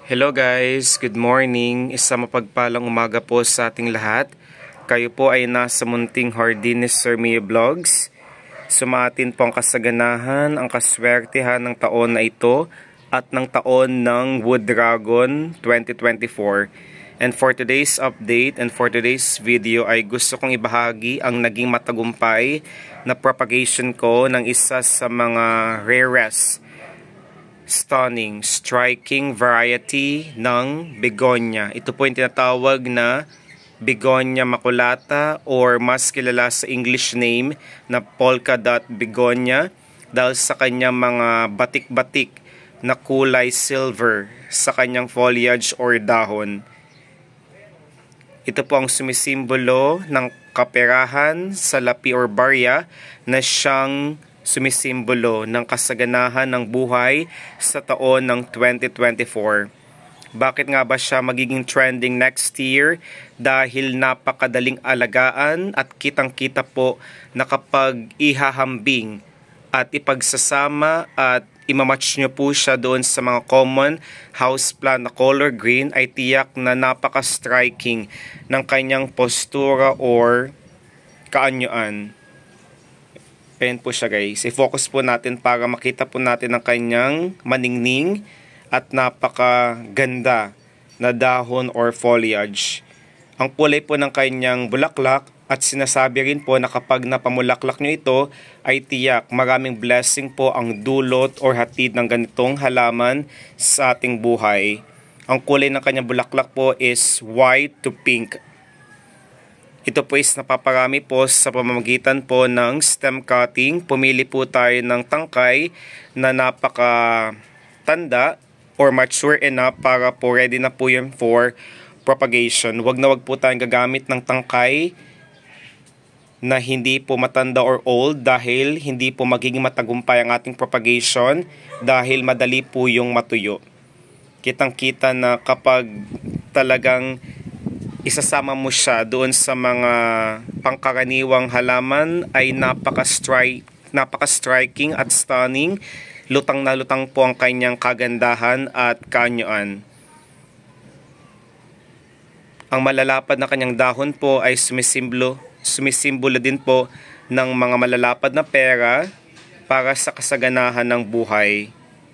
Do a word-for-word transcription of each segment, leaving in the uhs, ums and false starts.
Hello guys, good morning. Isang mapagpalang umaga po sa ating lahat. Kayo po ay nasa munting Hardines Sir Mio Vlogs. Sumatin po ang kasaganahan, ang kaswertihan ng taon na ito at ng taon ng Wood Dragon twenty twenty-four. And for today's update and for today's video ay gusto kong ibahagi ang naging matagumpay na propagation ko ng isa sa mga rarest, stunning, striking variety ng begonia. Ito po yung tinatawag na begonia maculata or mas kilala sa English name na polka dot begonia dahil sa kanyang mga batik-batik na kulay silver sa kanyang foliage or dahon. Ito po ang sumisimbolo ng kaperahan, salapi or barya na siyang sumisimbolo ng kasaganahan ng buhay sa taon ng twenty twenty-four. Bakit nga ba siya magiging trending next year? Dahil napakadaling alagaan at kitang-kita po na kapag ihahambing at ipagsasama at imamatch nyo po siya doon sa mga common houseplant na color green ay tiyak na napaka-striking ng kanyang postura or kaanyuan. Ayan po siya guys. I-focus po natin para makita po natin ang kanyang maningning at napakaganda na dahon or foliage. Ang kulay po ng kanyang bulaklak at sinasabi rin po na kapag napamulaklak nyo ito ay tiyak maraming blessing po ang dulot or hatid ng ganitong halaman sa ating buhay. Ang kulay ng kanyang bulaklak po is white to pink. Ito po is napaparami po sa pamamagitan po ng stem cutting. Pumili po tayo ng tangkay na napakatanda or mature enough para po ready na po yun for propagation. Huwag na huwag po tayong gagamit ng tangkay na hindi po matanda or old dahil hindi po magiging matagumpay ang ating propagation dahil madali po yung matuyo. Kitang-kita na kapag talagang isasama mo siya doon sa mga pangkaraniwang halaman ay napaka-strike, napaka-striking at stunning. Lutang na lutang po ang kanyang kagandahan at kaanyuan. Ang malalapad na kanyang dahon po ay sumisimbolo, sumisimbolo din po ng mga malalapad na pera para sa kasaganahan ng buhay.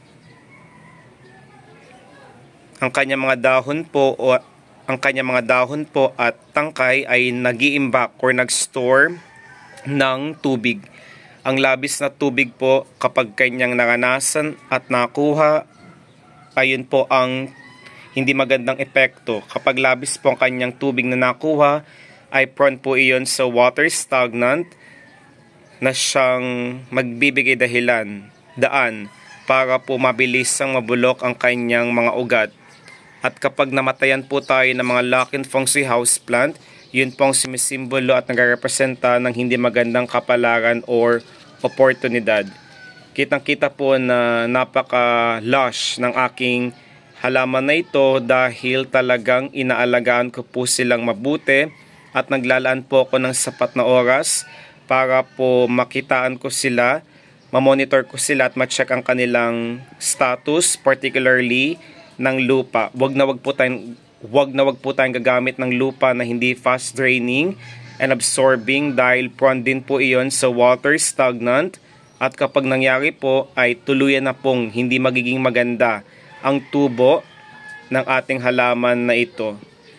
Ang kanyang mga dahon po o ang kanyang mga dahon po at tangkay ay nag-iimbak or nag-store ng tubig. Ang labis na tubig po kapag kanyang naranasan at nakuha, ayun po ang hindi magandang epekto. Kapag labis po ang kanyang tubig na nakuha, ay prone po iyon sa water stagnant na siyang magbibigay dahilan, daan, para po mabilisang mabulok ang kanyang mga ugat. At kapag namatayan po tayo ng mga Lakin Feng Shui houseplant, yun pong sumisimbolo at nagrepresenta ng hindi magandang kapalaran or oportunidad. Kitang-kita po na napaka-lush ng aking halaman na ito dahil talagang inaalagaan ko po silang mabuti at naglalaan po ako ng sapat na oras para po makitaan ko sila, mamonitor ko sila at ma-check ang kanilang status, particularly ng lupa. Wag na wag po tayong wag na wag po tayong gagamit ng lupa na hindi fast draining and absorbing dahil prone din po iyon sa water stagnant at kapag nangyari po ay tuluyan na pong hindi magiging maganda ang tubo ng ating halaman na ito.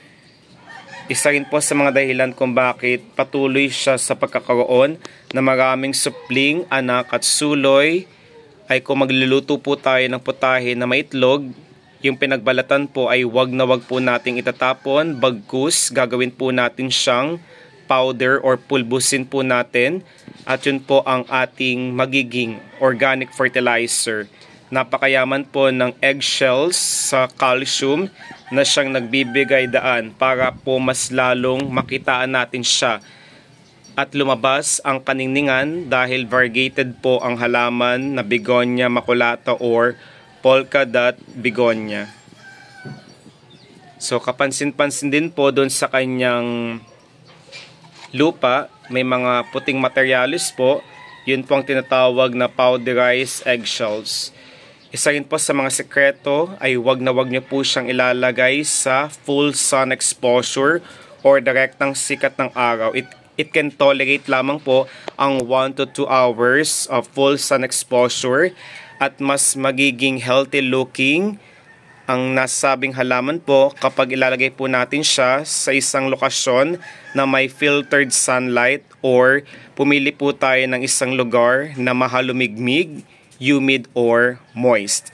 Isa rin po sa mga dahilan kung bakit patuloy siya sa pagkakaroon na maraming supling, anak at suloy ay kung magluluto po tayo ng putahe na may itlog, yung pinagbalatan po ay wag na wag po nating itatapon, bagkus gagawin po natin siyang powder or pulbusin po natin at yun po ang ating magiging organic fertilizer. Napakayaman po ng eggshells sa calcium na siyang nagbibigay daan para po mas lalong makitaan natin siya at lumabas ang kaningningan dahil variegated po ang halaman na begonia maculata or polka dot begonia. So kapansin-pansin din po doon sa kanyang lupa, may mga puting materialis po. Yun po ang tinatawag na powderized eggshells. Isa rin po sa mga sekreto ay wag na wag nyo po siyang ilalagay sa full sun exposure or direktang sikat ng araw. It, it can tolerate lamang po ang one to two hours of full sun exposure at mas magiging healthy looking ang nasabing halaman po kapag ilalagay po natin siya sa isang lokasyon na may filtered sunlight or pumili po tayo ng isang lugar na mahalumigmig, humid or moist.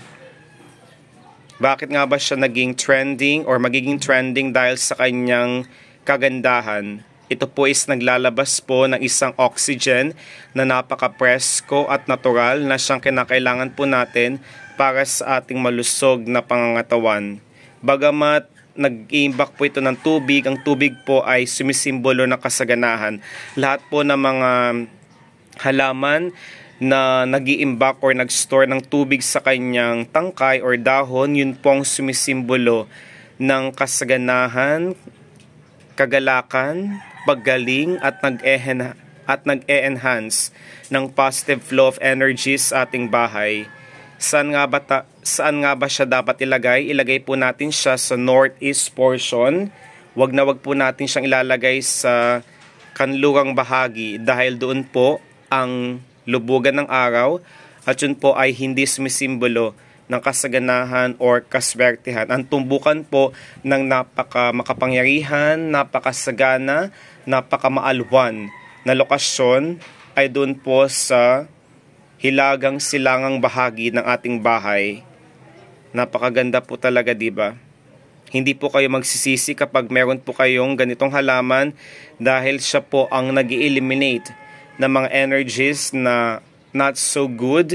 Bakit nga ba siya naging trending or magiging trending? Dahil sa kanyang kagandahan. Ito po is naglalabas po ng isang oxygen na napaka-presko at natural na siyang kinakailangan po natin para sa ating malusog na pangangatawan. Bagamat nag-iimbak po ito ng tubig, ang tubig po ay sumisimbolo ng kasaganahan. Lahat po ng mga halaman na nag-iimbak or nag-store ng tubig sa kanyang tangkay or dahon, yun pong sumisimbolo ng kasaganahan, kagalakan, paggaling at nag-e- at nag-e-enhance ng positive flow of energy sa ating bahay. Saan nga ba, ta- saan nga ba siya dapat ilagay? Ilagay po natin siya sa northeast portion. Wag na wag po natin siyang ilalagay sa kanlurang bahagi dahil doon po ang lubugan ng araw at yun po ay hindi sumisimbolo ng kasaganahan or kaswertihan. Ang tumbukan po ng napaka makapangyarihan, napakasagana, napakamaalwan na lokasyon ay doon po sa hilagang silangang bahagi ng ating bahay. Napakaganda po talaga, di ba? Hindi po kayo magsisisi kapag meron po kayong ganitong halaman dahil siya po ang nag-eliminate ng mga energies na not so good.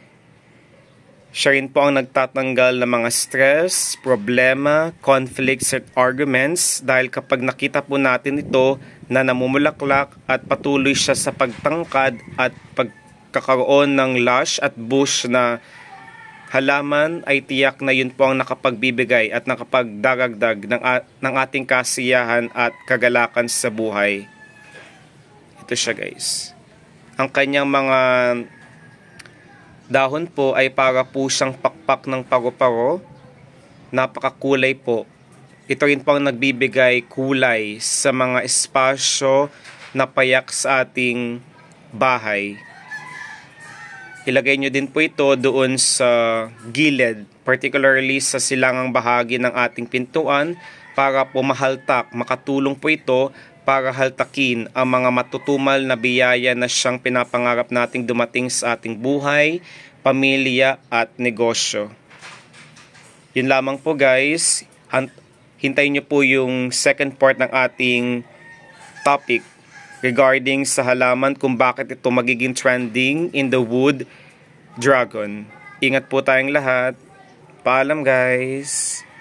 Siya rin po ang nagtatanggal ng mga stress, problema, conflicts at arguments dahil kapag nakita po natin ito na namumulaklak at patuloy siya sa pagtangkad at pagkakaroon ng lush at bush na halaman ay tiyak na yun po ang nakapagbibigay at nakapagdaragdag ng, ng ating kasiyahan at kagalakan sa buhay. Ito siya, guys. Ang kanyang mga dahon po ay para po siyang pakpak ng paro-paro. Napakakulay po. Ito rin po ang nagbibigay kulay sa mga espasyo na payak sa ating bahay. Ilagay nyo din po ito doon sa gilid, particularly sa silangang bahagi ng ating pintuan para po mahaltak. Makatulong po ito para haltakin ang mga matutumal na biyaya na siyang pinapangarap nating dumating sa ating buhay, pamilya at negosyo. Yun lamang po, guys. Hintayin nyo po yung second part ng ating topic regarding sa halaman kung bakit ito magiging trending in the wood dragon. Ingat po tayong lahat. Paalam, guys.